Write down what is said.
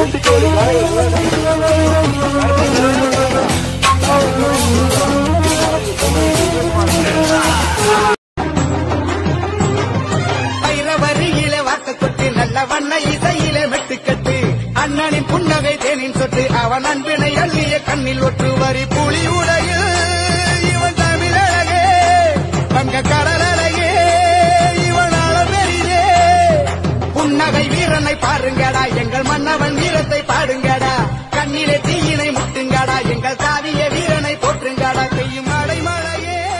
வரியில வார்த்தை கொட்டு நல்ல வண்ண இசையில மெட்டுக்கட்டு அண்ணனின் புன்னகை தேனின் சொட்டு அவன் அன்பினை அள்ளிய கண்ணில் ஒற்று வரி புலி உடையில் இவன் தமிழழகே வங்க கடலழகே இவன் அளவெறியே புன்னகை வீரனை பாருங்கடா எங்கள் மன்னவன் வீரத்தை பாடுங்கடா கண்ணிலே தீயினை